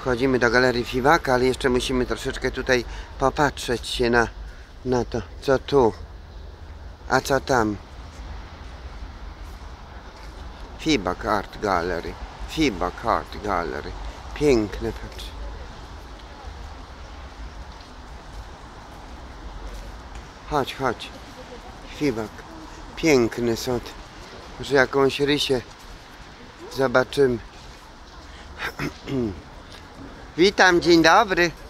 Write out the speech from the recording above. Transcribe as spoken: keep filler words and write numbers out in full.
Wchodzimy do galerii Fiwaka, ale jeszcze musimy troszeczkę tutaj popatrzeć się na, na to, co tu, a co tam. Fiwak Art Gallery. Fiwak Art Gallery. Piękne, patrz. Chodź, chodź. Fiwak. Piękne są. Może jakąś rysę zobaczymy. Witam, dzień dobry.